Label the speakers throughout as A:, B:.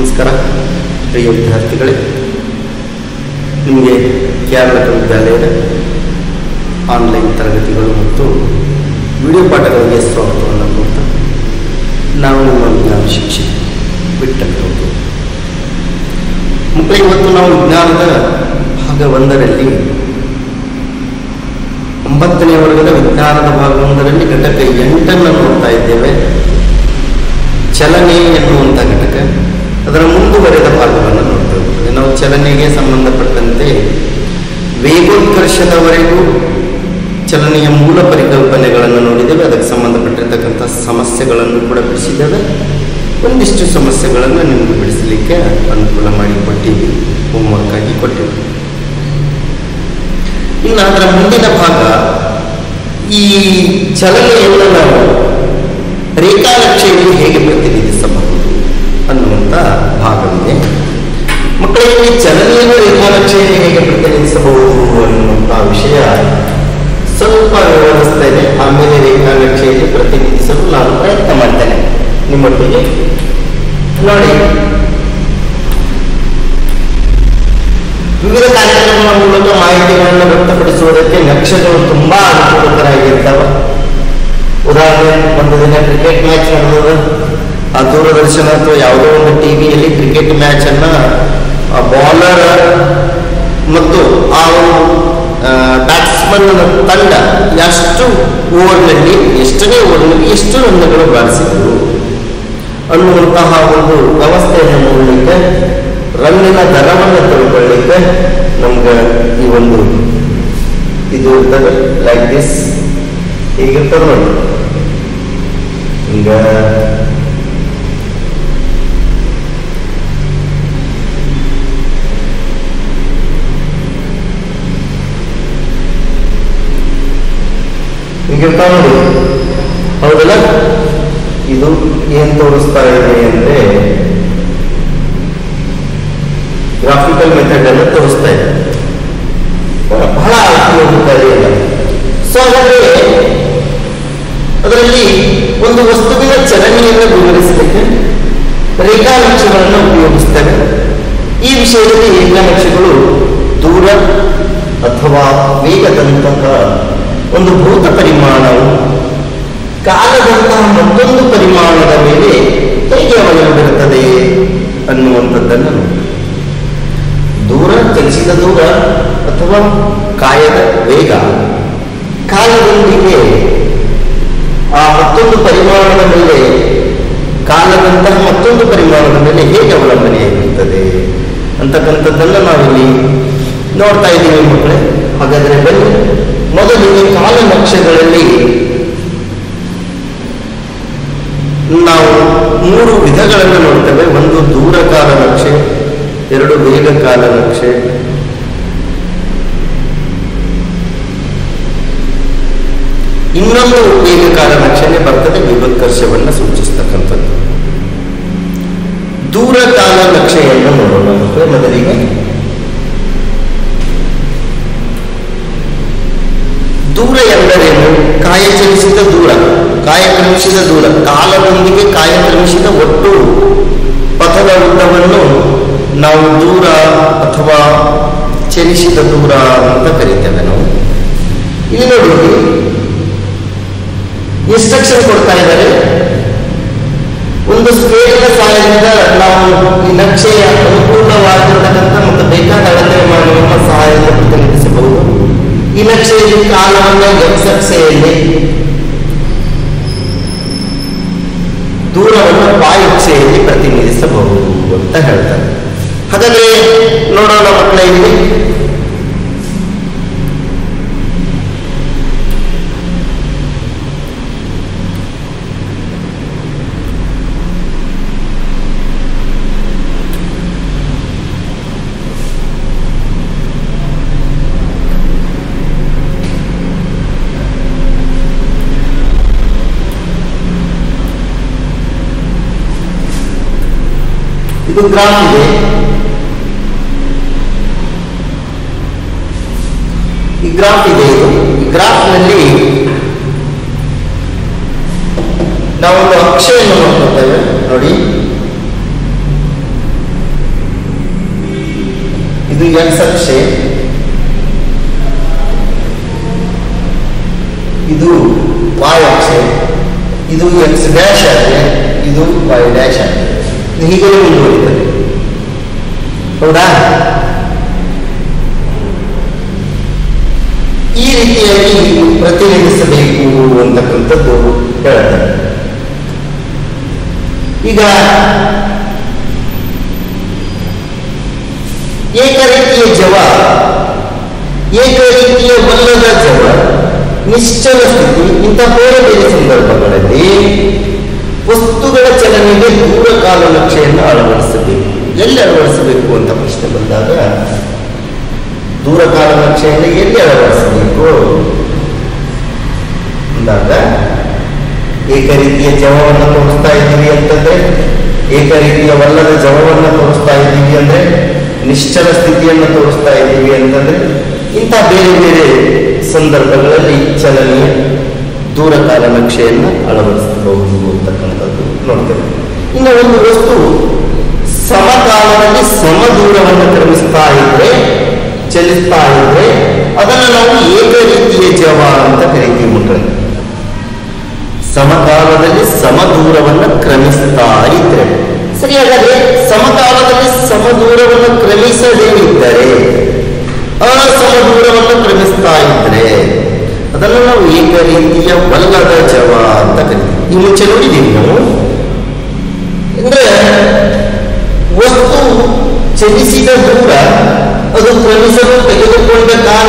A: ನಮಸ್ಕಾರ ಪ್ರಿಯ ವಿದ್ಯಾರ್ಥಿಗಳೇ, ನಿಮಗೆ ಕೇರಳ ವಿದ್ಯಾಲಯದ ಆನ್ಲೈನ್ ತರಗತಿಗಳು ಮತ್ತು ವಿಡಿಯೋ ಪಾಠಗಳಿಗೆ ಸ್ವಾಗತವನ್ನು ಕೊಡ್ತಾ ನಾವು ನಿಮ್ಮ ವಿಜ್ಞಾನ ಶಿಕ್ಷೆ ಬಿಟ್ಟದ್ದು ಮಕ್ಕಳು. ಇವತ್ತು ನಾವು ವಿಜ್ಞಾನದ ಭಾಗ 1ರಲ್ಲಿ 9ನೇ ವರ್ಗದ ವಿಜ್ಞಾನದ ಭಾಗ 1ರಲ್ಲಿ ಘಟಕ 8 ನೋಡ್ತಾ ಇದ್ದೇವೆ. ಚಲನೆ ಎನ್ನುವಂಥ ಘಟಕ, ಅದರ ಮುಂದುವರೆದ ಭಾಗವನ್ನು ನೋಡ್ತೇವೆ. ನಾವು ಚಲನೆಗೆ ಸಂಬಂಧಪಟ್ಟಂತೆ ವೇಗೋತ್ಕರ್ಷದವರೆಗೂ ಚಲನೆಯ ಮೂಲ ಪರಿಕಲ್ಪನೆಗಳನ್ನು ನೋಡಿದ್ದೇವೆ. ಅದಕ್ಕೆ ಸಂಬಂಧಪಟ್ಟಿರ್ತಕ್ಕಂಥ ಸಮಸ್ಯೆಗಳನ್ನು ಕೂಡ ಬಿಡಿಸಿದ್ದೇವೆ. ಒಂದಿಷ್ಟು ಸಮಸ್ಯೆಗಳನ್ನು ನಿಮಗೆ ಬಿಡಿಸಲಿಕ್ಕೆ ಅನುಕೂಲ ಮಾಡಿಕೊಟ್ಟಿವಿ, ಹೋಮ್ವರ್ಕ್ ಆಗಿ ಕೊಟ್ಟಿವಿ. ಇನ್ನು ಅದರ ಮುಂದಿನ ಭಾಗ, ಈ ಚಲನೆಯನ್ನು ನಾವು ರೇಖಾನಕ್ಷೆಯಲ್ಲಿ ಹೇಗೆ ಪ್ರತಿನಿಧಿಸಬಹುದು ಅನ್ನುವಂಥ ಭಾಗವಿದೆ. ಮಕ್ಕಳಿಗೆ ಚಲನೆಯನ್ನು ರೇಖಾನಕ್ಷೆಯಲ್ಲಿ ಹೇಗೆ ಪ್ರತಿನಿಧಿಸಬಹುದು ಅನ್ನುವಂಥ ವಿಷಯ ಸ್ವಲ್ಪ ವಿವರಿಸ್ತೇನೆ. ಆಮೇಲೆ ರೇಖಾನಕ್ಷೆಯಲ್ಲಿ ಪ್ರತಿನಿಧಿಸಲು ನಾನು ಪ್ರಯತ್ನ ಮಾಡ್ತೇನೆ ನಿಮ್ಮೊಟ್ಟಿಗೆ. ನೋಡಿ, ವಿವಿಧ ಕಾರ್ಯಕ್ರಮಗಳ ಮೂಲಕ ಮಾಹಿತಿಗಳನ್ನು ವ್ಯಕ್ತಪಡಿಸುವುದಕ್ಕೆ ನಕ್ಷೆಗಳು ತುಂಬಾ ಅನುಕೂಲಕರಾಗಿರ್ತವೆ. ಉದಾಹರಣೆ, ಒಂದು ದಿನ ಕ್ರಿಕೆಟ್ ಮ್ಯಾಚ್ ನಡೆದ, ಆ ದೂರದರ್ಶನ ಅಥವಾ ಯಾವುದೋ ಒಂದು ಟಿವಿಯಲ್ಲಿ ಕ್ರಿಕೆಟ್ ಮ್ಯಾಚ್ ಅನ್ನ ಬಾಲರ್ ಮತ್ತು ಆ ಬ್ಯಾಟ್ಸ್ಮನ್ ತಂಡ ಎಷ್ಟು ಓವರ್ನಲ್ಲಿ, ಎಷ್ಟನೇ ಓವರ್ನಲ್ಲಿ ಎಷ್ಟು ರನ್ಗಳು ಬಾರಿಸಿದರು ಅನ್ನುವಂತಹ ಒಂದು ವ್ಯವಸ್ಥೆಯನ್ನು ನೋಡಲಿಕ್ಕೆ, ರನ್ನಿನ ದರವನ್ನು ತಿಳ್ಕೊಳ್ಳಿಕ್ಕೆ ನಮ್ಗೆ ಈ ಒಂದು ಇದು ಇರ್ತದೆ. ಲೈಕ್ ದಿಸ್ ಹೀಗಿರ್ತದೆ ನೋಡಿ. ಈಗ ಹಿಂಗಿರ್ತಾವ ನೋಡಿ, ಹೌದಲ್ಲ? ಇದು ಏನ್ ತೋರಿಸ್ತಾ ಇದೆ ಅಂದ್ರೆ ಗ್ರಾಫಿಕಲ್ ಮೆಥಡ್ ಅನ್ನು ತೋರಿಸ್ತಾ ಇದೆ. ಬಹಳ ಅರ್ಥವಾಗುತ್ತದೆ. ಸೊ ಹಾಗಾದ್ರೆ ಅದರಲ್ಲಿ ಒಂದು ವಸ್ತುವಿನ ಚಲನೆಯನ್ನು ವಿವರಿಸಲಿಕ್ಕೆ ರೇಖಾನಕ್ಷೆಗಳನ್ನು ಉಪಯೋಗಿಸ್ತೇವೆ. ಈ ವಿಷಯದಲ್ಲಿ ರೇಖಾನಕ್ಷೆಗಳು ದೂರ ಅಥವಾ ವೇಗದಂತಹ ಒಂದು ಭೌತ ಪರಿಮಾಣವು ಕಾಲದಂತಹ ಮತ್ತೊಂದು ಪರಿಮಾಣದ ಮೇಲೆ ಹೇಗೆ ಅವಲಂಬಿರುತ್ತದೆ ಅನ್ನುವಂಥದ್ದನ್ನು ನೋಡಿ. ದೂರ, ಚಲಿಸಿದ ದೂರ ಅಥವಾ ಕಾಯದ ವೇಗ ಕಾಲದೊಂದಿಗೆ ಆ ಮತ್ತೊಂದು ಪರಿಮಾಣದ ಮೇಲೆ, ಕಾಲದಂತಹ ಮತ್ತೊಂದು ಪರಿಮಾಣದ ಮೇಲೆ ಹೇಗೆ ಅವಲಂಬನೆಯಾಗಿರುತ್ತದೆ ಅಂತಕ್ಕಂಥದ್ದನ್ನು ನಾವಿಲ್ಲಿ ನೋಡ್ತಾ ಇದ್ದೀವಿ ಮಕ್ಕಳೇ. ಹಾಗಾದರೆ ಬನ್ನಿ, ಮೊದಲಿಗೆ ಕಾಲನಕ್ಷೆಗಳಲ್ಲಿ ನಾವು 3 ವಿಧಗಳನ್ನು ನೋಡ್ತೇವೆ. ಒಂದು ದೂರ ಕಾಲನಕ್ಷೆ, 2 ವೇಗ ಕಾಲನಕ್ಷೆ, ಇನ್ನೊಂದು ವೇಗ ಕಾಲನಕ್ಷೆನೇ ಬರ್ತದೆ, ವೇಗೋತ್ಕರ್ಷವನ್ನು ಸೂಚಿಸ್ತಕ್ಕಂಥದ್ದು. ದೂರ ಕಾಲನಕ್ಷೆಯನ್ನು ನೋಡೋಣ ಮಕ್ಕಳೇ. ಮೊದಲಿಗೆ ದೂರ ಎಂದರೇನು? ಕಾಯಚಲಿಸಿದ ದೂರ, ಕಾಯಕ್ರಮಿಸಿದ ದೂರ, ಕಾಲದೊಂದಿಗೆ ಕಾಯಕ್ರಮಿಸಿದ ಒಟ್ಟು ಪಥದ ಉದ್ದವನ್ನು ನಾವು ದೂರ ಅಥವಾ ಚಲಿಸಿದ ದೂರ ಅಂತ ಕರೀತೇವೆ ನಾವು. ಇಲ್ಲಿ ನೋಡಿ, ಇನ್ಸ್ಟ್ರಕ್ಷನ್ ಕೊಡ್ತಾ ಇದ್ದಾರೆ. ಒಂದು ಸ್ಕೇಲಿನ ಸಹಾಯದಿಂದ ನಾವು ಈ ನಕ್ಷೆಯ ಅನುಕೂಲವಾಗಿರ್ತಕ್ಕಂಥ ಮತ್ತು ಬೇಕಾದ ಅಳತೆ ಮಾಡುವ ಸಹಾಯದಿಂದ ಪ್ರತಿನಿಧಿಸಬಹುದು. ಈ ನಕ್ಷೆಯಲ್ಲಿ ಕಾಲವನ್ನು ಎಕ್ಸ್ ಅಕ್ಷೆಯಲ್ಲಿ, ದೂರವನ್ನು ವೈ ಅಕ್ಷೆಯಲ್ಲಿ ಪ್ರತಿನಿಧಿಸಬಹುದು ಅಂತ ಹೇಳ್ತಾರೆ. ಹಾಗಾದ್ರೆ ನೋಡೋಣ ಮಕ್ಕಳೇ, ಇಲ್ಲಿ ಇದು ಗ್ರಾಫ್ ಇದೆ. ಈ ಗ್ರಾಫ್ ಇದೆ. ಈ ಗ್ರಾಫ್ನಲ್ಲಿ ನಾವೊಂದು ಅಕ್ಷೆಯನ್ನು ನೋಡ್ತೇವೆ ನೋಡಿ. ಇದು ಎಕ್ಸ್ ಅಕ್ಷೆ, ಇದು y ಅಕ್ಷೆ, ಇದು ಎಕ್ಸ್ ಡ್ಯಾಶ್ ಆಗಿದೆ, ಇದು y ಡ್ಯಾಶ್ ಆಗಿದೆ. ಹೀಗೆ ಮುಂದುವರಿತದೆ. ಹೌದಾ? ಈ ರೀತಿಯಾಗಿ ಪ್ರತಿನಿಧಿಸಬೇಕು ಅಂತಕ್ಕಂಥದ್ದು ಹೇಳ್ತಾರೆ. ಈಗ ಏಕರೀತಿಯ ಜವ, ಏಕರೀತಿಯವಲ್ಲದ ಜವ, ನಿಶ್ಚಲ ಸ್ಥಿತಿ, ಇಂಥ ಬೇರೆ ಬೇರೆ ಸಂದರ್ಭಗಳಲ್ಲಿ ವಸ್ತುಗಳ ಚಲನೆಗೆ ದೂರ ಕಾಲನಕ್ಷೆಯನ್ನು ಅಳವಡಿಸಬೇಕು. ಎಲ್ಲಿ ಅಳವಡಿಸಬೇಕು ಅಂತ ಪ್ರಶ್ನೆ ಬಂದಾಗ ದೂರ ಕಾಲನಕ್ಷೆಯನ್ನು ಎಲ್ಲಿ ಅಳವಡಿಸಬೇಕು ಅಂದಾಗ ಏಕರೀತಿಯ ಜವವನ್ನು ತೋರಿಸ್ತಾ ಇದ್ದೀವಿ ಅಂತಂದ್ರೆ, ಏಕರೀತಿಯವಲ್ಲದ ಜವವನ್ನು ತೋರಿಸ್ತಾ ಇದ್ದೀವಿ ಅಂದ್ರೆ, ನಿಶ್ಚಲ ಸ್ಥಿತಿಯನ್ನು ತೋರಿಸ್ತಾ ಇದ್ದೀವಿ ಅಂತಂದ್ರೆ, ಇಂಥ ಬೇರೆ ಬೇರೆ ಸಂದರ್ಭಗಳಲ್ಲಿ ಚಲನೆಯ ದೂರ ಕಾಲನಕ್ಷೆಯನ್ನು ಅಳವಡಿಸಬಹುದು ಅಂತಕ್ಕಂಥದ್ದು ನೋಡ್ತೇವೆ. ಇನ್ನು ಒಂದು ವಸ್ತು ಸಮಕಾಲದಲ್ಲಿ ಸಮದೂರವನ್ನು ಕ್ರಮಿಸ್ತಾ ಇದ್ರೆ, ಚಲಿಸ್ತಾ ಇದ್ರೆ, ಅದನ್ನು ನಾವು ಏಕರೀತಿಯ ಜವ ಅಂತ ಕರಿತೀವಿ ಮಕ್ಕಳಿಗೆ. ಸಮಕಾಲದಲ್ಲಿ ಸಮದೂರವನ್ನು ಕ್ರಮಿಸ್ತಾ ಇದ್ರೆ ಸರಿ. ಹಾಗಾದ್ರೆ ಸಮಕಾಲದಲ್ಲಿ ಸಮದೂರವನ್ನು ಕ್ರಮಿಸದೇ ಇದ್ದರೆ, ಅಸಮದೂರವನ್ನು ಕ್ರಮಿಸ್ತಾ ಇದ್ರೆ ಅದನ್ನು ನಾವು ಏಕರೀತಿಯ ವಲ್ಲದ ಜವ ಅಂತ ಕರಿತೀವಿ. ಈ ಮುಂಚೆ ನೋಡಿದ್ದೀವಿ ನಾವು. ಅಂದ್ರೆ ವಸ್ತು ಚಲಿಸಿದ ದೂರ, ಅದು ಕ್ರಮಿಸಲು ತೆಗೆದುಕೊಂಡ ಕಾಲ,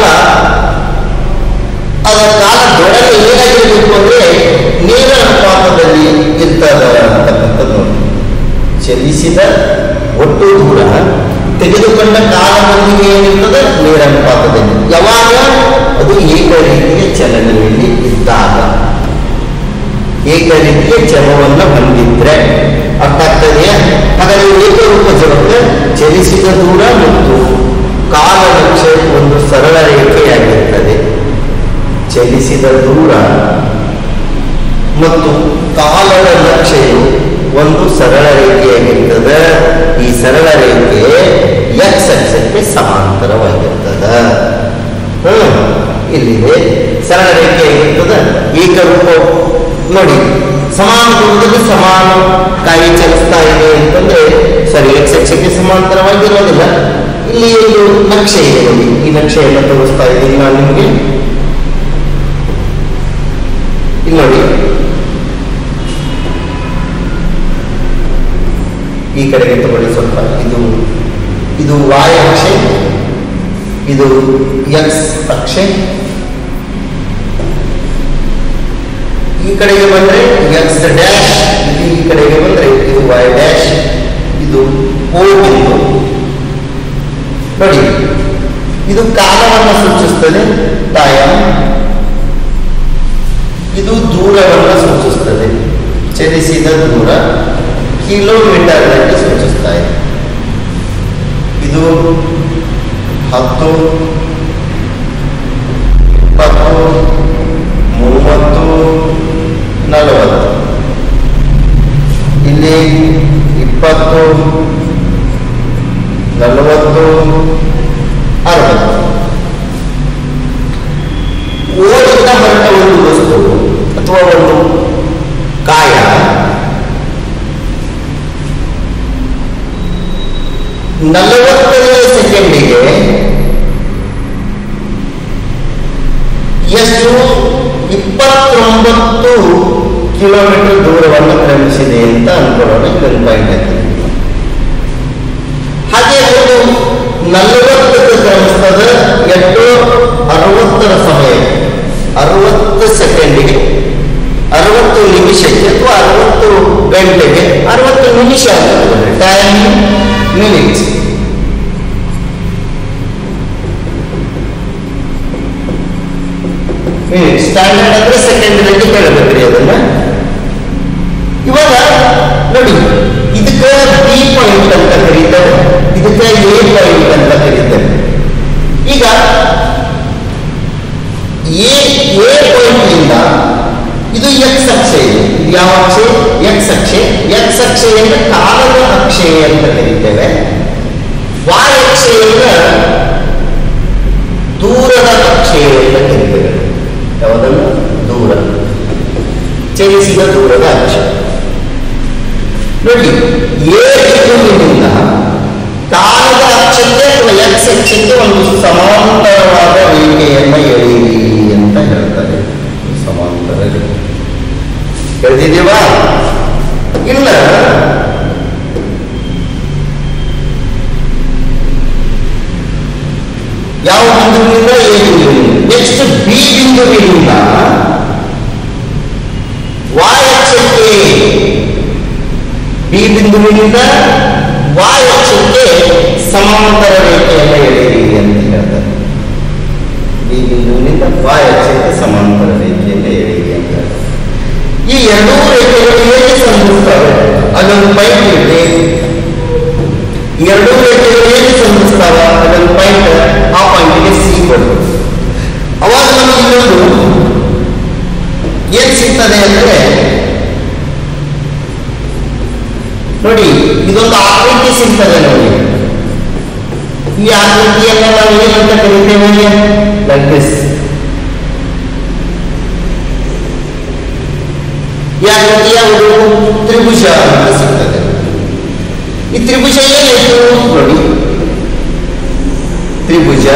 A: ಅದರ ಕಾಲ ದೊಡನೆ ಏನಾಗಿರಬೇಕು ಅಂದ್ರೆ ನೇರ ಅನುಪಾತದಲ್ಲಿ ಇರ್ತದ ಅಂತಕ್ಕಂಥದ್ದು. ಚಲಿಸಿದ ಒಟ್ಟು ದೂರ ತೆಗೆದುಕೊಂಡ ಕಾಲದೊಂದಿಗೆ ಏನಿರ್ತದೆ ನೇರ ಅನುಪಾತದಲ್ಲಿ. ಯಾವಾಗ? ಅದು ಏಕರೀತಿಯ ಚಲನೆಯಲ್ಲಿ ಇದ್ದಾಗ, ಏಕರೀತಿಯ ಜವವನ್ನು ಹೊಂದಿದ್ರೆ. ಅರ್ಥ ಆಗ್ತದೆಯಾ? ಹಾಗಾದ್ರೆ ಏಕರೂಪ ಜವಕ್ಕೆ ಚಲಿಸಿದ ದೂರ ಮತ್ತು ಕಾಲನಕ್ಷೆ ಒಂದು ಸರಳ ರೇಖೆಯಾಗಿರ್ತದೆ. ಚಲಿಸಿದ ದೂರ ಮತ್ತು ಕಾಲದ ನಕ್ಷೆಯು ಒಂದು ಸರಳ ರೇಖೆಯಾಗಿರ್ತದೆ. ಈ ಸರಳ ರೇಖೆ ಎಕ್ಸ್ ಅಕ್ಷಕ್ಕೆ ಸಮಾಂತರವಾಗಿರ್ತದ. ಇಲ್ಲಿದೆ ಸರಳ ರೇಖೆಯಾಗಿರ್ತದೆ. ಏಕರೂಪ ನೋಡಿ, ಸಮಾನ ದೂರದಲ್ಲಿ ಸಮಾನ ಕಾಯಿ ಚಲಿಸ್ತಾ ಇದೆ ಅಂತಂದ್ರೆ ಸರಿ ಎಕ್ಸ್ ಅಕ್ಷಕ್ಕೆ ಸಮಾಂತರವಾಗಿರೋದಿಲ್ಲ. ಇಲ್ಲಿ ಒಂದು ನಕ್ಷೆ ಇದೆ, ಈ ನಕ್ಷೆಯನ್ನು ತೋರಿಸ್ತಾ ಇದ್ದೀನಿ ನಾನು ನಿಮಗೆ. ಇಲ್ಲಿ ನೋಡಿ, ಈ ಕಡೆಗೆ ತಗೊಳ್ಳಿ ಸ್ವಲ್ಪ. ಇದು y ಅಕ್ಷೆ, ಇದು x ಅಕ್ಷೆ. ಈ ಕಡೆಗೆ ಬಂದ್ರೆ x ಡ್ಯಾಶ್, ಈ ಕಡೆಗೆ ಬಂದ್ರೆ ಇದು y ಡ್ಯಾಶ್, ಇದು O ಬಿಂದು. ನೋಡಿ, ಇದು ಕಾಲವನ್ನು ಸೂಚಿಸ್ತದೆ ಟೈಮ್, ಇದು ದೂರವನ್ನು ಸೂಚಿಸ್ತದೆ. ಚಲಿಸಿದ ದೂರ ಕಿಲೋಮೀಟರ್ನಲ್ಲಿ ಸೂಚಿಸ್ತಾ ಇದೆ. ಇದು 10, 20, 30, 40. ಇಲ್ಲಿ 20, 40, 60. ಓದಿನ ಹೊರಟ ಒಂದು ವಸ್ತು ಅಥವಾ ಒಂದು ಕಾಯ 40ನೇ ಸೆಕೆಂಡಿಗೆ ಎಷ್ಟು 29 ಕಿಲೋಮೀಟರ್ ದೂರವನ್ನು ಕ್ರಮಿಸಿದೆ ಅಂತ ಅನ್ಕೊಳ್ಳೋಣ. ಇದೊಂದು ಪಾಯಿಂಟ್ ಆಗ್ತದೆ. ಹಾಗೆ ಒಂದು 40ಕ್ಕೆ ಕ್ರಮಿಸ್ತದೆ ಎಷ್ಟು 60ರ ಸಮಯ, 60 ಸೆಕೆಂಡಿಗೆ, 60 ನಿಮಿಷಕ್ಕೆ ಅಥವಾ 60 ಗಂಟೆಗೆ 60 ನಿಮಿಷ ಆಗ್ತದೆ. Time minutes. ಸ್ಟ್ಯಾಂಡರ್ಡ್ ಅಂದ್ರೆ ಸೆಕೆಂಡ್ನಲ್ಲಿ ಕೇಳಬೇಕ್ರಿ ಅದನ್ನ. ಇವಾಗ ನೋಡಿ, ಇದಕ್ಕೆ ಬಿ ಪಾಯಿಂಟ್ ಅಂತ ಕರೀತಾರೆ, ಇದಕ್ಕೆ ಎ ಪಾಯಿಂಟ್ ಅಂತ ಕರೀತಾರೆ. ಈಗ ಎ ಪಾಯಿಂಟ್ ನಿಂದ ಇದು ಎಕ್ಸ್ ಅಕ್ಷೆ ಇದೆ. ಇದು ಯಾವ ಅಕ್ಷೆ? ಎಕ್ಸ್ ಅಕ್ಷೆ. ಎಕ್ಸ್ ಅಕ್ಷೆ ಅಂದ್ರೆ ಕಾಲದ ಅಕ್ಷೆ ಅಂತ ಕರೀತೇವೆ. y ಅಕ್ಷ ಕಕ್ಷೆಯಿಂದ ದೂರದ ಕಕ್ಷೆಯಿಂದ ಕರೀತೇವೆ. ಯಾವುದನ್ನು? ದೂರ, ಚಲಿಸಿದ ದೂರದ ಅಕ್ಷ. ನೋಡಿ, ಎ ಬಿಂದುವಿನಿಂದ ಕಾಲದ ಅಕ್ಷಕ್ಕೆ ಅಥವಾ ಎಕ್ಸ್ ಅಕ್ಷಕ್ಕೆ ಒಂದು ಸಮಾಂತರವಾದ ರೇಖೆಯನ್ನು ಎಳೆಯಿರಿ ಅಂತ ಹೇಳ್ತಾರೆ. ಸಮಾಂತರ ರೇಖೆ ಹೇಳ್ತಿದ್ದೀವಾ? ಇಲ್ಲ, ಯಾವ ಬಿಂದುವಿನಿಂದ? ಎ ಬಿಂದುವಿನಿಂದ. ನೆಕ್ಸ್ಟ್ ಬಿ ಬಿಂದುವಿನಿಂದ ವಾಯ್ ಅಕ್ಷಕ್ಕೆ, ಬಿ ಬಿಂದುವಿನಿಂದ ವಾಯ್ ಅಕ್ಷಕ್ಕೆ ಸಮಾಂತರ ರೇಖೆಯನ್ನು ಎಳೆಯಿರಿ ಅಂತ ಹೇಳ್ತಾರೆ. ಬಿ ಬಿಂದುವಿನಿಂದ ವಾಯ್ ಅಕ್ಷಕ್ಕೆ ಸಮಾಂತರ ರೇಖೆಯನ್ನು ಎಳೆಯಿರಿ ಅಂತ ಹೇಳ್ತಾರೆ. ಈ ಎರಡೂ ರೇಖೆಗಳು ಹೇಗೆ ಸಂಧಿಸ್ತವೆ? ಅದೊಂದು ಪಾಯಿಂಟ್ ಇದೆ. ಎರಡೂ ರೇಖೆಗಳು ಹೇಗೆ ಸಂಧಿಸ್ತಾವ? ಅದೊಂದು ಪಾಯಿಂಟ್, ಆ ಪಾಯಿಂಟ್ಗೆ ಸಿ ಬರ್ತದೆ. ಅವಾಗ ನಮಗೆ ಇನ್ನೊಂದು ಏನ್ ಸಿಗ್ತದೆ ಅಂದ್ರೆ, ನೋಡಿ, ಇದೊಂದು ಆಕೃತಿ ಸಿಗ್ತದೆ ನೋಡಿ. ಈ ಆಕೃತಿಯನ್ನು ನಾವು ಏನಂತ ಕರಿತೇವೆ? Like this. ಈ ಆಕೃತಿಯ ಒಂದು ತ್ರಿಭುಜ ಅಂತ ಸಿಗ್ತದೆ. ಈ ತ್ರಿಭುಜ ಏನಾಯ್ತು ನೋಡಿ, ತ್ರಿಭುಜ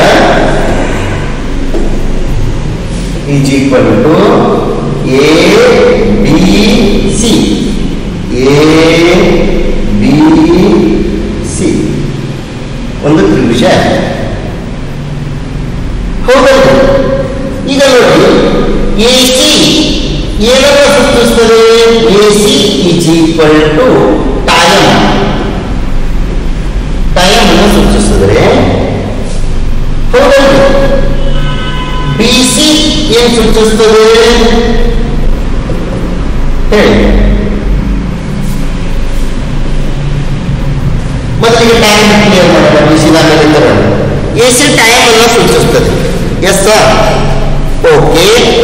A: is equal to A B C, A B C ಒಂದು ತ್ರಿಭುಜ. ಹೌದಲ್ವ? ಈಗ ನೋಡಿ, ಎ ಸಿ ಏನನ್ನು ಸೂಚಿಸುತ್ತದೆ? A C is equal to time, time ಅನ್ನು ಸೂಚಿಸಿದರೆ, ಹೌದಲ್ವ? ಬಿ ಸಿ ಏನ್ ಸೂಚಿಸುತ್ತದೆ ಹೇಳಿ? ಮೊದಲಿಗೆ ಟೈಮ್ ಕ್ಲಿಯರ್ ಮಾಡೋಣ. ಬಿ ಸಿ ಮೇಲೆ ಎ ಸಿ ಟೈಮ್ ಅನ್ನು ಸೂಚಿಸುತ್ತದೆ. Yes sir, okay.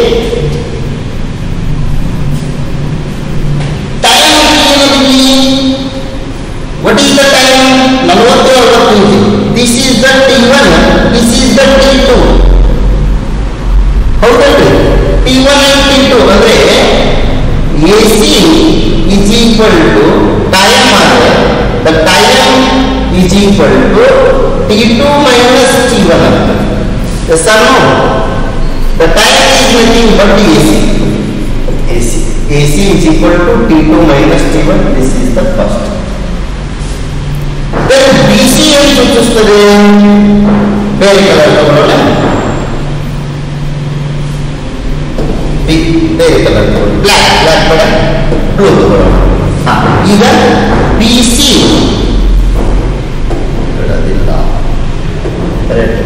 A: ಟೈಮ್ ಏನಂತೀವಿ? What is the time? 40 ನಿಮಿಷ. This is the T1, this is the T2. ಹೌದಲ್ರಿ? T1 and T2 ಅಂದ್ರೆ A C is equal to time ಆದರೆ the time is equal to T2 minus T1 ಅಂತ. Yes or no? The time is nothing but AC. AC is equal to T2 minus T1. This is the first. Then BC ಏನು ಸೂಚಿಸುತ್ತದೆ? ಬೇರೆ colour ತಗೊಳ್ಳೋಣ. ಬೇರೆ colour ತಗೊಳ್ಳೋಣ. Black ಬೇಡ, blue ತಗೊಳ್ಳೋಣ. ಈಗ BC ಬಿಡೋದಿಲ್ಲ. ಕರೆಕ್ಟ್.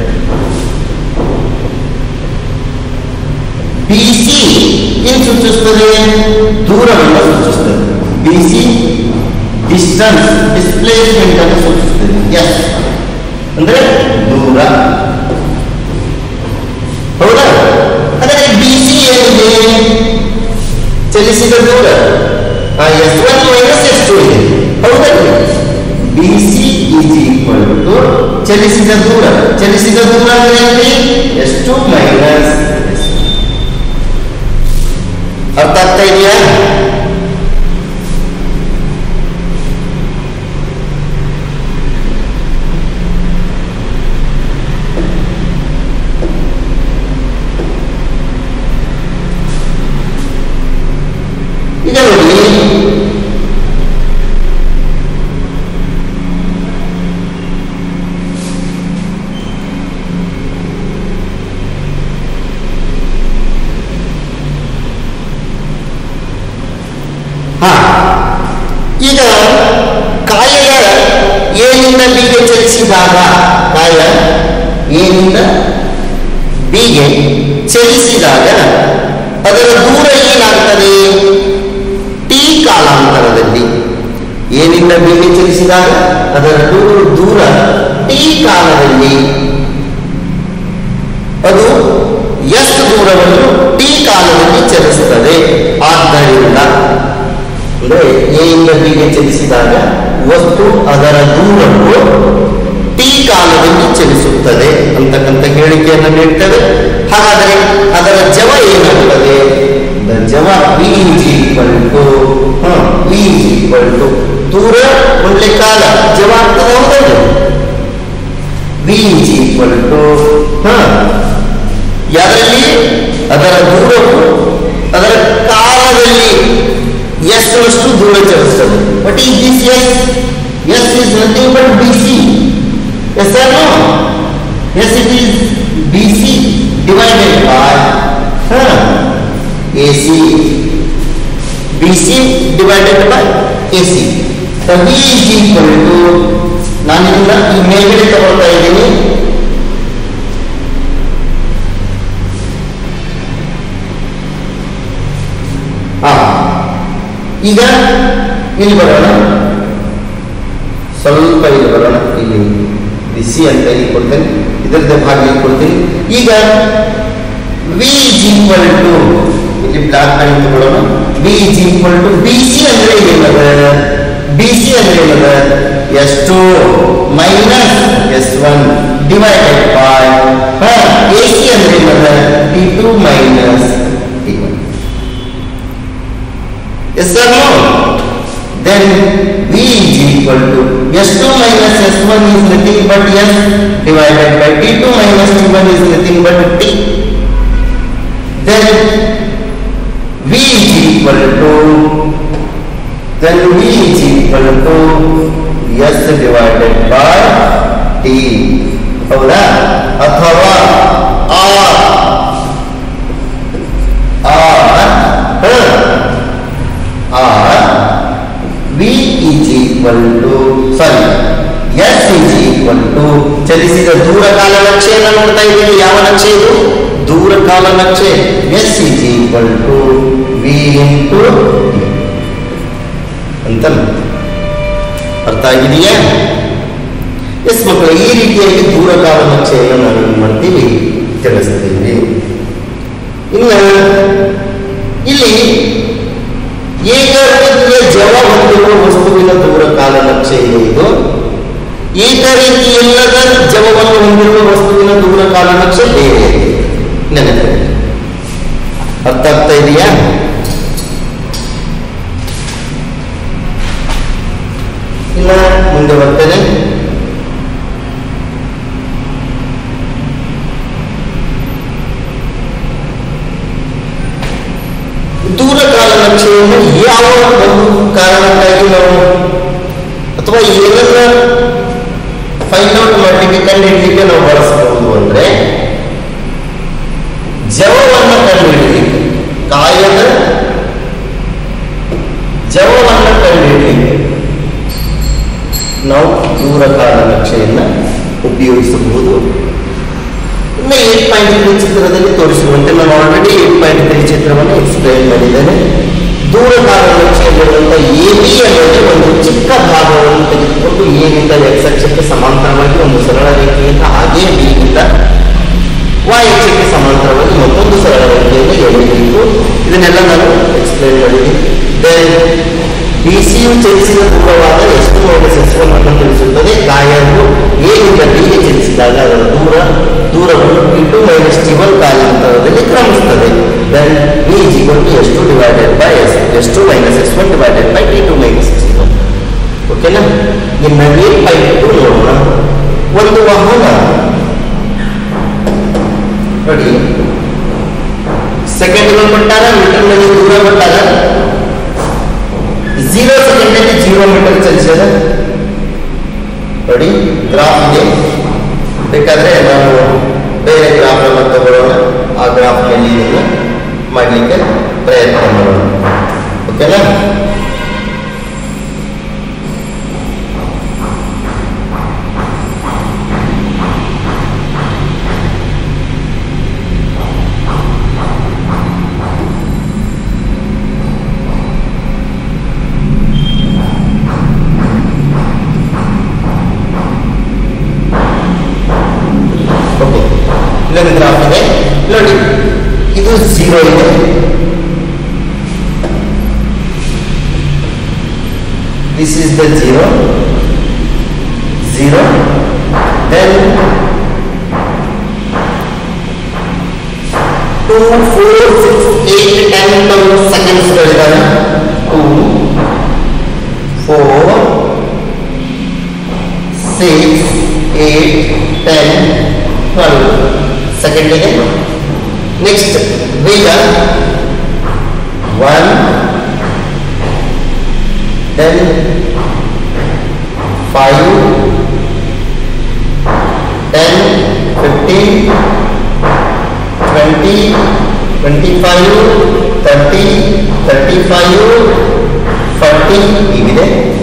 A: BC ಏನು ಸೂಚಿಸುತ್ತದೆ? ದೂರವನ್ನು ಸೂಚಿಸುತ್ತದೆ. BC ಡಿಸ್ಟನ್ಸ್, ಡಿಸ್ಪ್ಲೇಸ್ಮೆಂಟ್ ಅನ್ನು ಸೂಚಿಸುತ್ತದೆ. ಎಸ್ ಅಂದ್ರೆ ದೂರ. ಹೌದಾ? ಆದರೆ BC ಏನಿದೆ? ಚಲಿಸಿದ ದೂರ. S1 ಮೈನಸ್ S2 ಇದೆ. ಹೌದಾ? BC ಈಸ್ ಈಕ್ವಲ್ ಟು ಚಲಿಸಿದ ದೂರ. ಚಲಿಸಿದ ದೂರ ಅಂದ್ರೆ S2 ಮೈನಸ್ S1. ಅರ್ಥ ಆಗ್ತಾ ಇದೆಯಾ? ಈಗ ನೋಡಿ, ಈಗ ಕಾಯ ಏನಿಂದ ಬಿಗೆ ಚಲಿಸಿದಾಗ, ಕಾಯ ಏನಿಂದ ಬಿಗೆ ಚಲಿಸಿದಾಗ ಅದರ ದೂರ ಏನಾಗ್ತದೆ? ಟಿ ಕಾಲಾಂತರದಲ್ಲಿ. ಏನಿಂದ ಬಿಗೆ ಚಲಿಸಿದಾಗ ಅದರ ದೂರ ಟಿ ಕಾಲದಲ್ಲಿ ಅದು ಎಷ್ಟು ದೂರವನ್ನು ಟಿ ಕಾಲದಲ್ಲಿ ಚಲಿಸುತ್ತದೆ. ಆದ್ದರಿಂದ ಅಂದರೆ ಎ ಇಂದ ಬಿಗೆ ಚಲಿಸಿದಾಗ ವಸ್ತು ಅದರ ದೂರವು ಟಿ ಕಾಲದಲ್ಲಿ ಚಲಿಸುತ್ತದೆ ಅಂತಕ್ಕಂಥ ಹೇಳಿಕೆಯನ್ನು ನೀಡ್ತೇವೆ. ಹಾಗಾದರೆ ಅದರ ಜವ ಏನಾಗುತ್ತದೆ? ಜವ v ದೂರ ಒಳ್ಳೆ ಕಾಲ ಜವ ಆಗ್ತದೆ. ಹೌದಲ್ಲ? v ಯಾರಲ್ಲಿ ಅದರ ದೂರವು ಅದರ ಕಾಲದಲ್ಲಿ ಎಷ್ಟರಷ್ಟು ದೂರ ಚಲಿಸುತ್ತದೆ. ಬಟ್ ಈ this S is nothing but bc. Yes or no? Yes, it is bc divided by ac. bc divided by ac. So v is equal to, ನಾನು ಇದನ್ನ ಈ ಮೇಲ್ಗಡೆ ತಗೊಳ್ತಾ ಇದ್ದೀನಿ. ಈಗ ಇಲ್ಲಿ ಬರೋಣ, ಸ್ವಲ್ಪ ಇಲ್ಲಿ ಬರೋಣ. ಇಲ್ಲಿ ಬಿಸಿ ಅಂತ ಇಲ್ಲಿ ಕೊಡ್ತೇನೆ, ಇದರದ್ದೇ ಭಾಗ ಇಲ್ಲಿ ಕೊಡ್ತೀನಿ. ಈಗ ವಿ ಇಸ್ ಈಕ್ವಲ್ ಟು, ಇಲ್ಲಿ ಬ್ಲಾಕ್ ಪ್ಯಾನ್ ತಗೊಳ್ಳೋಣ. V is equal to B C ಅಂದ್ರೆ ಏನದ? ಬಿಸಿ ಅಂದ್ರೆ ಏನದ? S2 minus S1 divided by AC ಅಂದ್ರೆ ಏನದ? T2 minus T1. Yes or no? Then V is equal to S2 minus S1 is nothing but S divided by T2 minus T1 is nothing but T. Then V is equal to S divided by T. ಹೌದಾ? ಅಥವಾ V is equal to, sorry, S is equal to, ಚಲಿಸಿದ ದೂರಕಾಲ ನಕ್ಷೆಯನ್ನು ನೋಡ್ತಾ ಇದ್ದೀವಿ. ಯಾವ ನಕ್ಷೆ ಇದು? ದೂರಕಾಲ ನಕ್ಷೆ. S is equal to V into T ಅಂತ ಅರ್ಥ ಆಗಿದೆಯಾ? ಎಸ್ ಮಕ್ಕಳು, ಈ ರೀತಿಯಾಗಿ ದೂರಕಾಲ ನಕ್ಷೆಯನ್ನು ನಾವು ಏನು ಮಾಡ್ತೀವಿ? ತಿಳಿಸ್ತೀವಿ. ಇನ್ನು ಇಲ್ಲಿ ಏಕರೀತಿಯ ಜವ ಹೊಂದಿರುವ ವಸ್ತುವಿನ ದೂರಕಾಲ ನಕ್ಷೆ ಇದೆ ಇದು. ಏಕರೀತಿಯಲ್ಲದ ಜವವನ್ನು ಹೊಂದಿರುವ ವಸ್ತುವಿನ ದೂರಕಾಲ ನಕ್ಷೆ ಬೇರೆ. ನೆನಪು ಅರ್ಥ ಆಗ್ತಾ ಇದೆಯಾ? ಇನ್ನ ಮುಂದೆ ಬರ್ತೇನೆ. ದೂರಕಾಲ ನಕ್ಷೆಯನ್ನು ಯಾವ ಒಂದು ಕಾರಣಕ್ಕಾಗಿ ನಾವು ಅಥವಾ ಏನನ್ನ ಫೈಂಡ್ ಔಟ್ ಮಾಡಲಿಕ್ಕೆ ಕಂಡುಹಿಡಲಿಕ್ಕೆ ನಾವು ಬಳಸಬಹುದು ಅಂದ್ರೆ, ಜವವನ್ನು ಕಂಡುಹಿಡಲಿಕ್ಕೆ, ಕಾಯದ ಜವವನ್ನು ಕಂಡುಹಿಡಲಿಕ್ಕೆ ನಾವು ದೂರಕಾಲ ನಕ್ಷೆಯನ್ನು ಉಪಯೋಗಿಸಬಹುದು. ಇನ್ನು 8.3 ಚಿತ್ರದಲ್ಲಿ ತೋರಿಸುವಂತೆ ನಾನು ಆಲ್ರೆಡಿ 8.3 ಚಿತ್ರವನ್ನು ಎಕ್ಸ್ಪ್ಲೈನ್ ಮಾಡಿದ್ದೇನೆ. ದೂರಕಾಲ ನಕ್ಷೆಯಲ್ಲಿರುವಂಥ AB ಅನ್ನೋದು ಒಂದು ಚಿಕ್ಕ ಭಾಗವನ್ನು ತೆಗೆದುಕೊಂಡು A ನಿಂದ X ಅಕ್ಷಕ್ಕೆ ಸಮಾಂತರವಾಗಿ ಒಂದು ಸರಳ ರೇಖೆಯಿಂದ, ಹಾಗೆ B ನಿಂದ Y ಅಕ್ಷಕ್ಕೆ ಸಮಾಂತರವಾಗಿ ಮತ್ತೊಂದು ಸರಳ ರೇಖೆಯನ್ನು ಎಳೆಯಬೇಕು. ಇದನ್ನೆಲ್ಲ ನಾನು ಎಕ್ಸ್ಪ್ಲೈನ್ ಮಾಡಿದ್ದೀನಿ. BCಯು ಚಲಿಸಿದ ದೂರವಾದ S2 ಮೈನಸ್ S1 ಅನ್ನು ತಿಳಿಸುತ್ತದೆ. ಕಾಯವು A ನಿಂದ B ಗೆ ಚಲಿಸಿದಾಗ ಅದರ ದೂರವನ್ನು T2 ಮೈನಸ್ T1 ಕಾಲಾಂತರದಲ್ಲಿ ಕ್ರಮಿಸುತ್ತದೆ. Then V is equal to S2 divided by S2 minus S1 divided by T2 minus T1. ಓಕೆನಾ? ಇನ್ನು 8.2 ನೋಡೋಣ. ಒಂದು ವಾಹನ ನೋಡಿ, ಸೆಕೆಂಡ್ಗಳು ಕೊಟ್ಟಾಗ ಮೀಟರ್ನಲ್ಲಿ ದೂರ ಕೊಟ್ಟಾಗ 0 ಸೆಕೆಂಡಲ್ಲಿ 0 ಮೀಟರ್ ಚಲಿಸಿದ ನೋಡಿ ಗ್ರಾಫ್ ಇದೆ. ಬೇಕಾದ್ರೆ ನಾವು ಬೇರೆ ಗ್ರಾಫ್ ಅನ್ನು ತಗೊಳ್ಳೋಣ. ಆ ಗ್ರಾಫ್ ನಲ್ಲಿ ಇದನ್ನು ಮಾಡಲಿಕ್ಕೆ ಪ್ರಯತ್ನ ಮಾಡೋಣ. ಓಕೆನಾ? ಇಲ್ಲೊಂದು ಗ್ರಾಫ್ ಇದೆ ನೋಡಿ, ಇದು 0 ಇದೆ, this is the 0 0 then 2 4 6 8 10 seconds ಗಳಿದಾವೆ 2 4 6 8 10 12 ಸೆಕೆಂಡಿಗೆ. ನೆಕ್ಸ್ಟ್ ವೇಗ 1 then 5 10 15 20 25 30 35 40 ಹೀಗಿದೆ.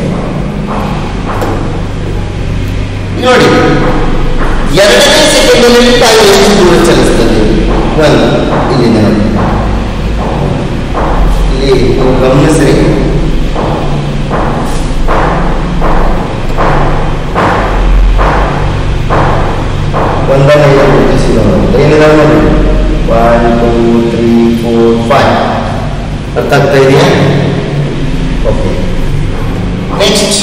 A: ನೋಡಿ, ಎರಡನೇ ಸೆಕೆಂಡಿನಲ್ಲಿ ತಾಯಿ ಎಷ್ಟು ದೂರ ಚಲಿಸ್ತದೆ. ಇಲ್ಲಿಂದ ಇಲ್ಲಿ ಗಮನಿಸ್ರಿ, ಒಂದನ್ನು ಏನಿದೆ ನೋಡಿ, 1 2 3 4 5 ಅರ್ಥ ಆಗ್ತಾ ಇದೆಯಾ? ಓಕೆ. ನೆಕ್ಸ್ಟ್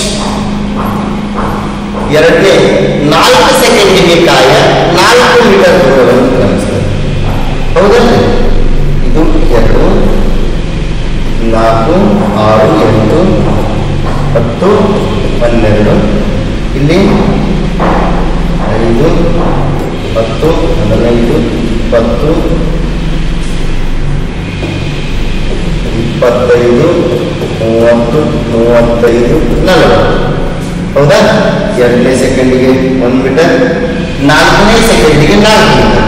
A: ಎರಡನೇ 4 ಸೆಕೆಂಡಿಗೆ ಕಾಯ 4 ಮೀಟರ್ ದೂರವನ್ನು ಕ್ರಮಿಸ್ತದೆ. ಹೌದಲ್ಲ? ಇದು 2 4 6 8 10 12 ಇಲ್ಲಿ 5 10 15 20 25 30 35 40. ಹೌದಾ? ಎರಡನೇ ಸೆಕೆಂಡಿಗೆ 1 ಮೀಟರ್, 4ನೇ ಸೆಕೆಂಡಿಗೆ 4 ಮೀಟರ್.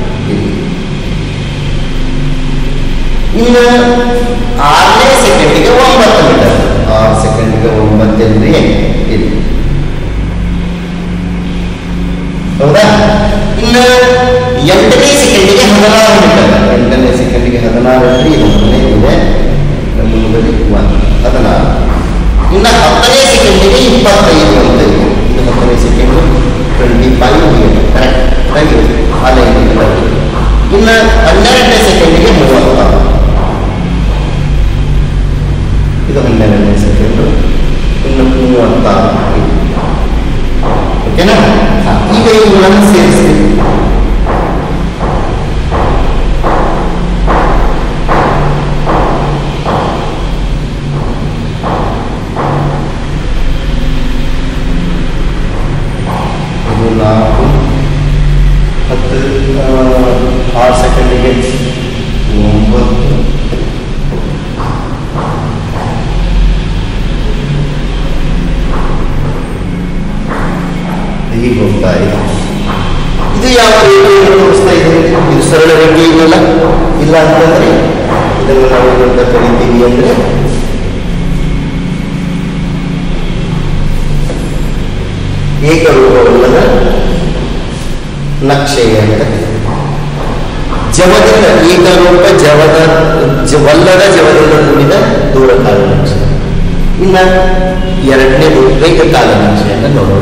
A: ಇನ್ನು 6ನೇ ಸೆಕೆಂಡಿಗೆ 9 ಮೀಟರ್. 6 ಸೆಕೆಂಡಿಗೆ 9 ಅಂದ್ರೆ ಇಲ್ಲಿ. ಹೌದಾ? ಇನ್ನು 8ನೇ ಸೆಕೆಂಡಿಗೆ 16 ಮೀಟರ್. 8ನೇ ಸೆಕೆಂಡಿಗೆ 16 ಅಂದ್ರೆ ಇದು ಮೊದಲೇ ಇದೆ, ನಮ್ಮ ಮೊದಲೇ 16. ಇನ್ನು 10ನೇ ಸೆಕೆಂಡಿಗೆ 25 ಅಂತ ಇದೆ. ಇದು 10ನೇ ಸೆಕೆಂಡ್ 25 ಕರೆಕ್ಟ್ ಆಗಿ ಅಲ್ಲೇ ಇದೆ. ಇನ್ನು 12ನೇ ಸೆಕೆಂಡಿಗೆ 36. ಇದು 12ನೇ ಸೆಕೆಂಡ್. ಇನ್ನು 36. ಓಕೆನಾ? ಈಗ ಇವುಗಳನ್ನು ಸೇರಿಸಿ ಇದು 4 10 6 ಸೆಕೆಂಡಿಗೆ 9 ಹೀಗೆ ಹೋಗ್ತಾ ಇದೆ. ಇದು ಯಾವ ರೇಖೆಯನ್ನು ತೋರಿಸ್ತಾ ಇದೆ? ಇದು ಸರಳ ರೇಖೆ ಇದೆಯಲ್ಲ, ಇಲ್ಲ ಅಂತಂದ್ರೆ ಇದನ್ನು ನಾವು ಅಂತ ಕರಿತೀವಿ ಅಂದ್ರೆ ಏಕರೂಪವಲ್ಲದ ನಕ್ಷೆ ಅಂತ. ಜವದಿಂದ ಏಕರೂಪ ವಲ್ಲದ ಜವದಿಂದ ಕೂಡಿದ ದೂರಕಾಲ ನಕ್ಷೆ. ಇನ್ನ ಎರಡನೇದು ರೇಖಾಕಾಲ ನಕ್ಷೆಯನ್ನು ನೋಡೋಣ.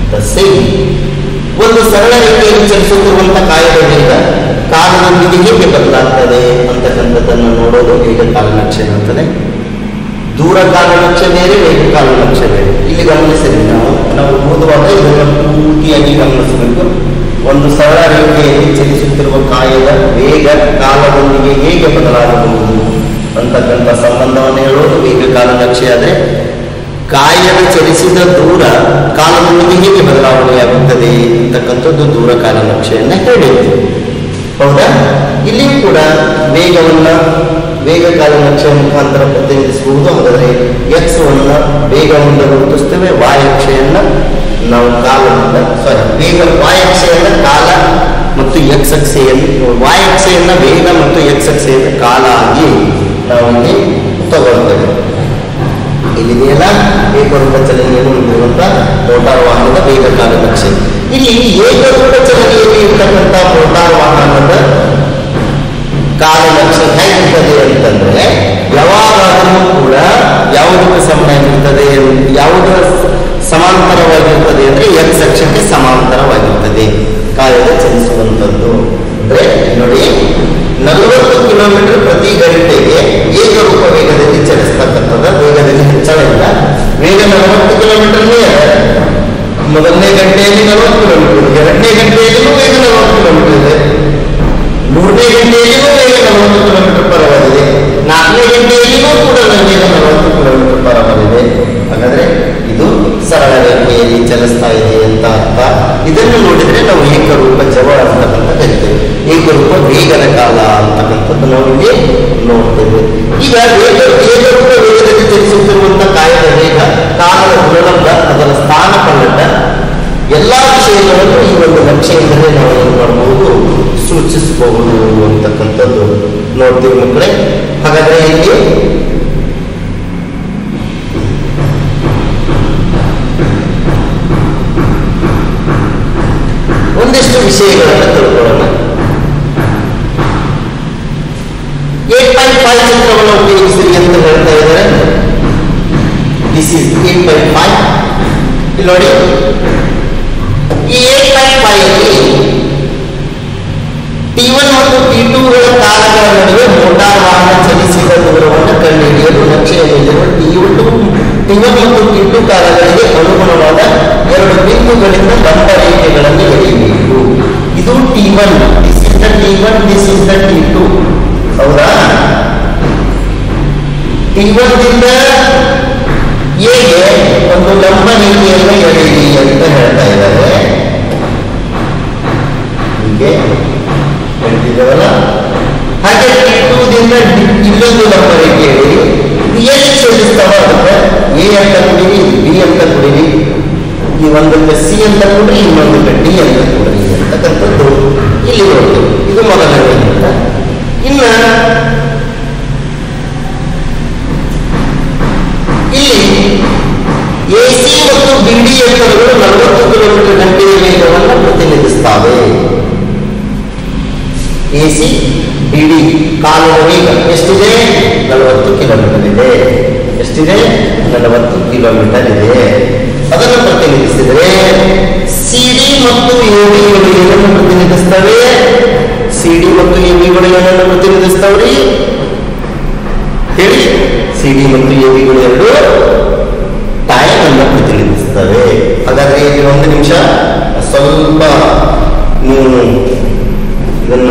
A: ಒಂದು ಸರಳ ರೇಖೆಯಲ್ಲಿ ಚಲಿಸುತ್ತಿರುವಂತಹ ಕಾಯದ ವೇಗ ಕಾಲದೊಂದಿಗೆ ಹೇಗೆ ಬದಲಾಗ್ತದೆ ಅಂತಕ್ಕಂಥದ್ದನ್ನು ನೋಡೋದು ವೇಗಕಾಲ ನಕ್ಷೆ ಅಂತದೆ. ದೂರಕಾಲ ನಕ್ಷೆ ಬೇರೆ, ವೇಗಕಾಲ ನಕ್ಷೆ ಬೇರೆ. ಇಲ್ಲಿ ಗಮನಿಸಿದ್ರೆ ನಾವು ಓದುವಾಗ ಇದನ್ನು ಪೂರ್ತಿಯಾಗಿ ಗಮನಿಸಬೇಕು. ಒಂದು ಸರಳ ರೇಖೆಯಲ್ಲಿ ಚಲಿಸುತ್ತಿರುವ ಕಾಯದ ವೇಗ ಕಾಲದೊಂದಿಗೆ ಹೇಗೆ ಬದಲಾಗಬಹುದು ಅಂತಕ್ಕಂಥ ಸಂಬಂಧವನ್ನು ಹೇಳೋದು ವೇಗಕಾಲ ನಕ್ಷೆ. ಆದರೆ ಕಾಯದ ಚಲಿಸಿದ ದೂರ ಕಾಲದೊಂದಿಗೆ ಹೇಗೆ ಬದಲಾವಣೆಯಾಗುತ್ತದೆ ಅಂತಕ್ಕಂಥದ್ದು ದೂರಕಾಲ ನಕ್ಷೆಯನ್ನು ಹೇಳಿದ್ದೀವಿ. ಹೌದಾ? ಇಲ್ಲಿಯೂ ಕೂಡ ವೇಗಕಾಲ ನಕ್ಷೆಯ ಮುಖಾಂತರ ಪ್ರತಿನಿಧಿಸಬಹುದು. ಹಾಗಾದರೆ ಎಕ್ಸವನ್ನು ವೇಗವನ್ನು ಗುರುತಿಸ್ತೇವೆ, ವಾಯಕ್ಷೆಯನ್ನು ನಾವು ಕಾಲದಿಂದ ವಾಯಕ್ಷೆಯನ್ನು ಕಾಲ ಮತ್ತು ಎಕ್ಸ್ ಅಕ್ಷೆಯನ್ನು, ವಾಯಕ್ಷೆಯನ್ನು ವೇಗ ಮತ್ತು ಎಕ್ಸ್ ಅಕ್ಷೆಯನ್ನು ಕಾಲ ಆಗಿ ನಾವು ಇಲ್ಲಿ ತಗೊಳ್ತೇವೆ. ಇಲ್ಲಿದೆಯಲ್ಲ ಏಕರೂಪ ಚಲನೆಯನ್ನು ಹೊಂದಿರುವಂತಹ ಮೋಟಾರ್ ವಾಹನದ ವೇಗಕಾಲ ನಕ್ಷೆ. ಇಲ್ಲಿ ಏಕರೂಪ ಚಲನೆಯಲ್ಲಿ ಇರ್ತಕ್ಕಂಥ ಮೋಟಾರ್ ವಾಹನದ ಕಾಲ ನಕ್ಷೆ ಹೇಗಿರ್ತದೆ ಅಂತಂದ್ರೆ ಯಾವಾಗಾದರೂ ಕೂಡ ಯಾವುದಕ್ಕೆ ಸಮನಾಗಿರ್ತದೆ, ಯಾವುದರ ಸಮಾಂತರವಾಗಿರ್ತದೆ ಅಂದ್ರೆ ಎಕ್ಸ್ ಅಕ್ಷಕ್ಕೆ ಸಮಾಂತರವಾಗಿರ್ತದೆ ಕಾಯದ ಚಲಿಸುವಂಥದ್ದು. ಅಂದ್ರೆ ನೋಡಿ, 40 ಕಿಲೋಮೀಟರ್ ಪ್ರತಿ ಗಂಟೆಗೆ ಏಕರೂಪ ವೇಗದಲ್ಲಿ ಚಲಿಸ್ತಕ್ಕಂಥದ್ದು. ವೇಗದಲ್ಲಿ ಹೆಚ್ಚಳ ಇಲ್ಲ, ವೇಗ 40 ಕಿಲೋಮೀಟರ್ನೇ ಮೊದಲನೇ ಗಂಟೆಯಲ್ಲಿ 40 ಕಿಲೋಮೀಟರ್, ಎರಡನೇ ಗಂಟೆಯಲ್ಲಿಯೂ ವೇಗ 40 ಕಿಲೋಮೀಟರ್ ಇದೆ, ಮೂರನೇ ಗಂಟೆಯಲ್ಲಿಯೂ ವೇಗ 40 ಕಿಲೋಮೀಟರ್ ಪರ್ ಅವರ್ ಇದೆ, ನಾಲ್ಕನೇ ಗಂಟೆಯಲ್ಲಿಯೂ ಕೂಡ ವೇಗ 40 ಕಿಲೋಮೀಟರ್ ಪರ್ ಅವರ್ ಇದೆ. ಹಾಗಾದ್ರೆ ಇದು ಸರಳ ರೇಖೆಯಲ್ಲಿ ಚಲಿಸ್ತಾ ಇದೆ ಅಂತ ಅರ್ಥ. ಇದನ್ನು ನೋಡಿದ್ರೆ ನಾವು ಏಕರೂಪ ಜವ ಅಂತಕ್ಕಂಥ ಕರಿತೇವೆ, ಏಕರೂಪ ವೇಗದ ಕಾಲ ಅಂತಕ್ಕಂಥದ್ದು ನಾವು ಇಲ್ಲಿ ನೋಡ್ತೇವೆ. ಈಗ ಏಕರೂಪ ವೇಗದಲ್ಲಿ ಚಲಿಸುತ್ತಿರುವಂತಹ ಕಾಯದ ವೇಗ, ಕಾಲದ ಗುಣಲಬ್ಧ, ಅದರ ಸ್ಥಾನ ಪಲ್ಲಟ ಎಲ್ಲಾ ವಿಷಯಗಳನ್ನು ಈ ಒಂದು ನಕ್ಷೆಯಿಂದಲೇ ನಾವು ಏನು ಮಾಡಬಹುದು, ಸೂಚಿಸಬಹುದು ಅಂತಕ್ಕಂಥದ್ದು ನೋಡ್ತೀವಿ ಮಕ್ಕಳೇ. ಹಾಗಾದ್ರೆ ಇಲ್ಲಿ ಒಂದಿಷ್ಟು ವಿಷಯಗಳನ್ನು ತಿಳ್ಕೊಳ್ಳೋಣ. 8.5 ಚಿತ್ರವನ್ನು ಉಪಯೋಗಿಸಿರಿ ಅಂತ ಹೇಳ್ತಾ ಇದ್ದಾರೆ. This is 8.5. ಇಲ್ಲಿ ನೋಡಿ, ಈ 8.5 ಅಲ್ಲಿ T1 ಮತ್ತು T2ಗಳ ಕಾಲಗಳ ನಡುವೆ ಮೋಟಾರ್ ವಾಹನ ಚಲಿಸಿದ ದೂರವನ್ನು ಕಂಡುಹಿಡಿಯಲು ನಕ್ಷೆಯಲ್ಲಿರುವ T1 ಮತ್ತು T2 ಕಾಲಗಳಿಗೆ ಅನುಗುಣವಾದ 2 ಬಿಂದುಗಳಿಂದ ಲಂಬ ರೇಖೆಗಳನ್ನು ಎಳೆಯಬೇಕು. ಇದು T1, this is the T1, this is the T2. ಹೌದಾ? T1 ದಿಂದ ಎಗೆ ಒಂದು ಲಂಬ ರೇಖೆಯನ್ನು ಎಳೆಯಿರಿ ಅಂತ ಹೇಳ್ತಾ ಇದ್ದಾರೆ. ಹೀಗೆ ಹೇಳ್ತಿದ್ದೇವಲ್ಲ. ಹಾಗೆ T2 ದಿಂದ ಇಲ್ಲೊಂದು ಲಂಬ ರೇಖೆ ಎಳೆಯಿರಿ. ಇದು ಎಲ್ಲಿ ಚಲಿಸ್ತಾವ ಅಂದ್ರೆ ಎ ಅಂತ ಕೊಡಿರಿ, ಬಿ ಅಂತ ಕೊಡಿರಿ, ಈ ಒಂದಕ್ಕೆ ಸಿ ಅಂತ ಕೊಡ್ರಿ, ಇನ್ನೊಂದಕ್ಕೆ ಡಿ ಅಂತ ಕೊಡ್ರಿ ಅಂತಕ್ಕಂಥದ್ದು ಇಲ್ಲಿ ನೋಡ್ತೀವಿ. ಇದು ಮೊದಲನೇ ಹಂತ. ಇನ್ನ ಇಲ್ಲಿ ಎಸಿ ಮತ್ತು ಬಿಡಿ ಯಂತ್ರಗಳು 40 ಕಿಲೋಮೀಟರ್ ಗಂಟೆಯ ವೇಗವನ್ನು ಪ್ರತಿನಿಧಿಸುತ್ತವೆ. ಎಸಿ ಬಿಡಿ ಕಾಲದ ವೇಗ ಎಷ್ಟಿದೆ? 40 ಕಿಲೋಮೀಟರ್ ಇದೆ. ಎಷ್ಟಿದೆ? 40 ಕಿಲೋಮೀಟರ್ ಇದೆ. ಅದನ್ನು ಪ್ರತಿನಿಧಿಸಿದರೆ ಸಿಡಿ ಮತ್ತು ಎಬಿಗಳು ಏನನ್ನು ಪ್ರತಿನಿಧಿಸ್ತವೆ? ಸಿಡಿ ಮತ್ತು ಎಬಿಗಳು ಏನನ್ನು ಪ್ರತಿನಿಧಿಸ್ತವ್ರಿ ಹೇಳಿ? ಸಿಡಿ ಮತ್ತು ಎಬಿಗಳು ಎರಡು ಟೈಮ್ ಅನ್ನು ಪ್ರತಿನಿಧಿಸ್ತವೆ. ಹಾಗಾದ್ರೆ ಇಲ್ಲಿ 1 ನಿಮಿಷ ಸ್ವಲ್ಪ ನೀವು ಇದನ್ನ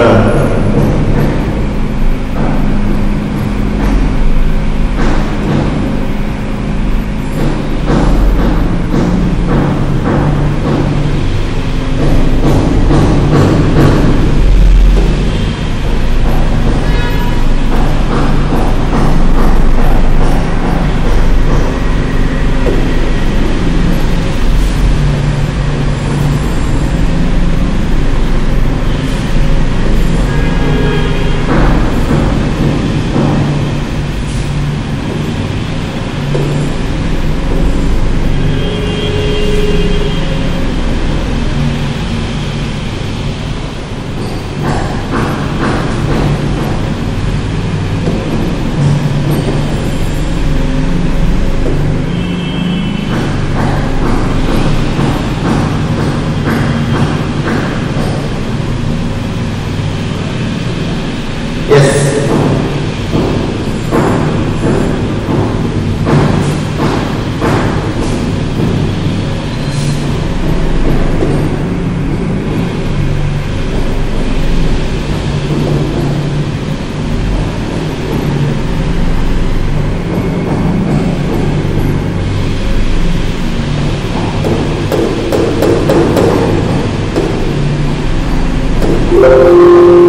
B: Thank you.